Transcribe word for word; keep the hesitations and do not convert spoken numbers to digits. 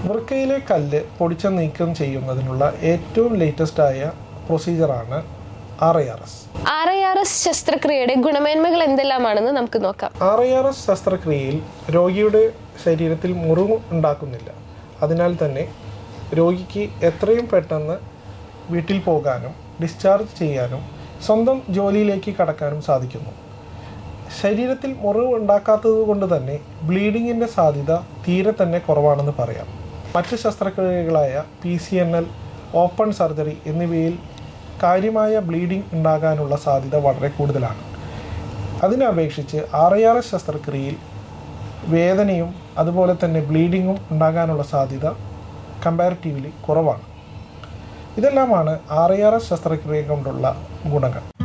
വൃക്കയിലെ കല്ല് പൊടിച്ച നീക്കം ചെയ്യുന്നതിനുള്ള ഏറ്റവും ലേറ്റസ്റ്റ് ആയ പ്രൊസീജിയറാണ് R I R S. R I R S ശസ്ത്രക്രിയയുടെ ഗുണമേന്മകൾ എന്തെല്ലാമാണെന്ന് നമുക്ക് നോക്കാം. ആർ ഐ ആർ എസ് ശസ്ത്രക്രിയയിൽ രോഗിയുടെ ശരീരത്തിൽ മുറിവ് ഉണ്ടാക്കുന്നില്ല. അതിനാൽ തന്നെ രോഗിക്ക് എത്രയും പെട്ടെന്ന് വീട്ടിൽ പോകാനും ഡിസ്ചാർജ് ചെയ്യാനും സ്വന്തം ജോലിയിലേക്ക് കടക്കാനും സാധിക്കുന്നു. ശരീരത്തിൽ മുറിവ് ഉണ്ടാക്കാത്തത് കൊണ്ട് തന്നെ ബ്ലീഡിങ്ങിൻ്റെ സാധ്യത തീരെ തന്നെ കുറവാണെന്ന് പറയാം. മറ്റ് ശസ്ത്രക്രിയകളായ P C N L, open surgery എന്നിവയിൽ കാര്യമായ ബ്ലീഡിംഗ് ഉണ്ടാകാനുള്ള സാധ്യത വളരെ കൂടുതലാണ്. അതിനെ അപേക്ഷിച്ച് ആർ ഐ ആർ എസ് ശസ്ത്രക്രിയയിൽ വേദനയും അതുപോലെ തന്നെ ബ്ലീഡിങ്ങും ഉണ്ടാകാനുള്ള സാധ്യത കമ്പാരിറ്റീവ്ലി കുറവാണ്. ഇതെല്ലാമാണ് ആർ ഐ ആർ എസ് ശസ്ത്രക്രിയ കൊണ്ടുള്ള ഗുണങ്ങൾ.